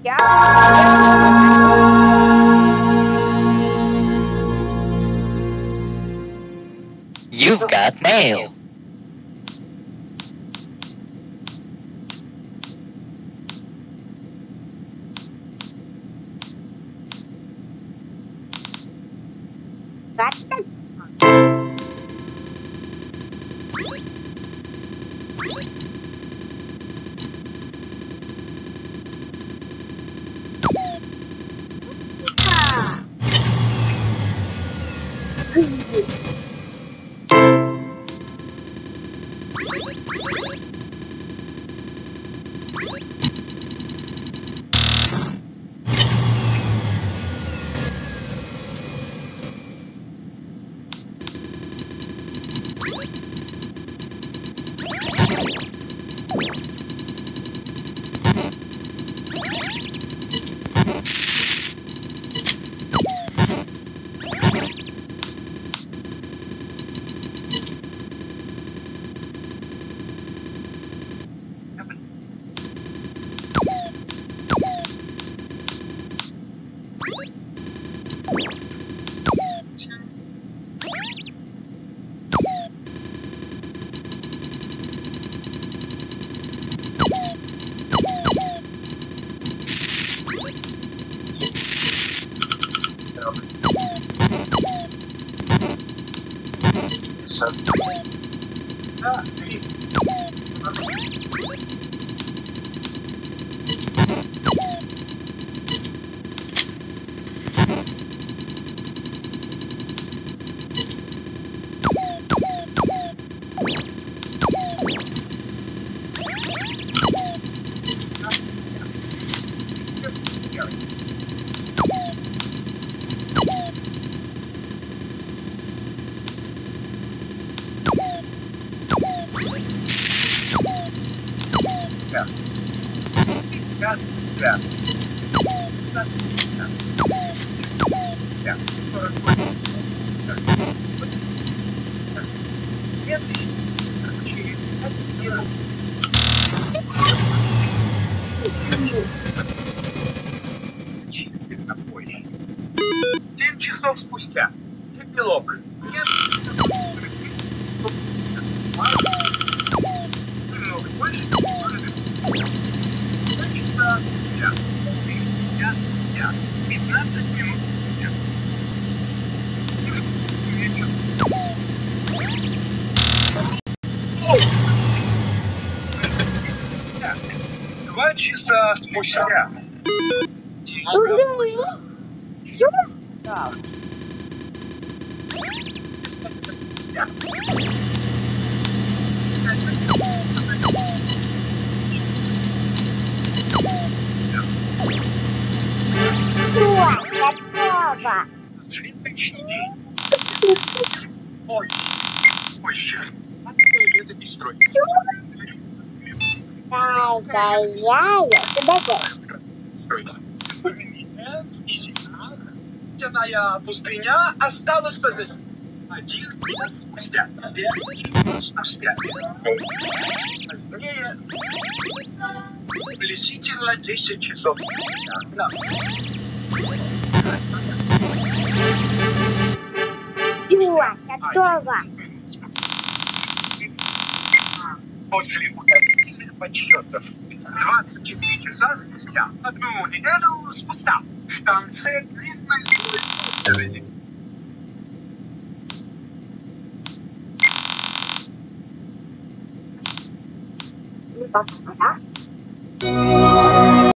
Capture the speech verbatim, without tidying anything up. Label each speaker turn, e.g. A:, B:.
A: You've got mail.
B: Семь часов спустя. Эпилог. Немного больше. Два часа спустя. Три часа спустя. Пятнадцать минут спустя. Вечер. Два часа спустя. Да.
C: Готово.
B: Следующий день. Ой, позже. Это бесстройство.
C: Ай-яй-яй, тебя
B: Стройка. И зима. Тяная пустыня осталась позади. Один час спустя. Пять часов спустя. Позднее. Приблизительно десять часов спустя. Да.
C: Все, готово.
B: После утомительных подсчетов двадцать четыре часа спустя, одну неделю спустя, в конце длинной очереди.
C: Ну, так, ага.